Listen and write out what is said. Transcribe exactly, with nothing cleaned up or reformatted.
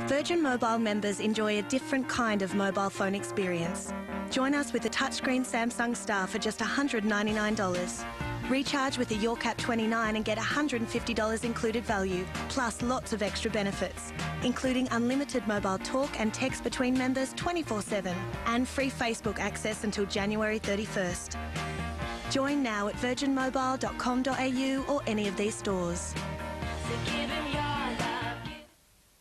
Virgin Mobile members enjoy a different kind of mobile phone experience. Join us with a touchscreen Samsung Star for just one hundred ninety-nine dollars. Recharge with a YourCap twenty-nine and get one hundred fifty dollars included value, plus lots of extra benefits, including unlimited mobile talk and text between members twenty-four seven and free Facebook access until January thirty-first. Join now at virgin mobile dot com dot a u or any of these stores. So give him your